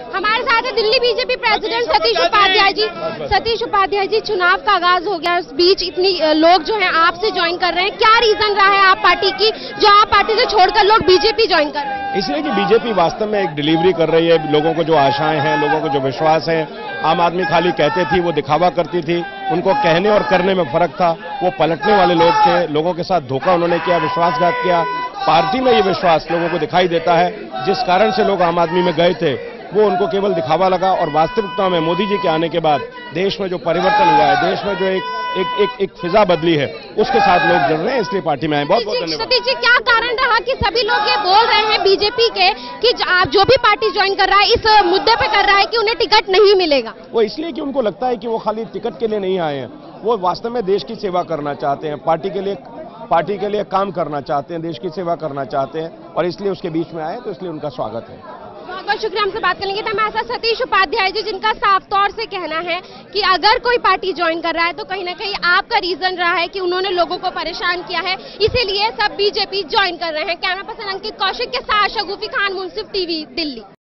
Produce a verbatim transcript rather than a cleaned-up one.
हमारे साथ है दिल्ली बीजेपी प्रेसिडेंट सतीश उपाध्याय जी। सतीश उपाध्याय जी, चुनाव का आगाज हो गया, उस बीच इतनी लोग जो हैं आपसे ज्वाइन कर रहे हैं, क्या रीजन रहा है आप पार्टी की, जो आप पार्टी से छोड़कर लोग बीजेपी ज्वाइन कर रहे हैं? इसलिए कि बीजेपी वास्तव में एक डिलीवरी कर रही है, लोगों को जो आशाएं हैं, लोगों को जो विश्वास है। आम आदमी खाली कहते थी, वो दिखावा करती थी, उनको कहने और करने में फर्क था। वो पलटने वाले लोग थे, लोगों के साथ धोखा उन्होंने किया, विश्वासघात किया। पार्टी में ये विश्वास लोगों को दिखाई देता है, जिस कारण से लोग आम आदमी में गए थे वो उनको केवल दिखावा लगा। और वास्तविकता में मोदी जी के आने के बाद देश में जो परिवर्तन हुआ है, देश में जो एक एक एक, एक फिजा बदली है, उसके साथ लोग जुड़ रहे हैं, इसलिए पार्टी में आए। बहुत बहुत धन्यवाद। सतीश जी, क्या कारण रहा कि सभी लोग ये बोल रहे हैं बीजेपी के कि जो भी पार्टी ज्वाइन कर रहा है इस मुद्दे पे कर रहा है कि उन्हें टिकट नहीं मिलेगा? वो इसलिए कि उनको लगता है कि वो खाली टिकट के लिए नहीं आए हैं, वो वास्तव में देश की सेवा करना चाहते हैं, पार्टी के लिए पार्टी के लिए काम करना चाहते हैं, देश की सेवा करना चाहते हैं, और इसलिए उसके बीच में आए, तो इसलिए उनका स्वागत है। बहुत बहुत शुक्रिया हमसे बात करने के लिए। हमारे साथ सतीश उपाध्याय जी, जिनका साफ तौर से कहना है कि अगर कोई पार्टी ज्वाइन कर रहा है तो कहीं ना कहीं आपका रीजन रहा है कि उन्होंने लोगों को परेशान किया है, इसीलिए सब बीजेपी ज्वाइन कर रहे हैं। कैमरा पर्सन अंकित कौशिक के साथ शगुफी खान, मुंसिफ टीवी, दिल्ली।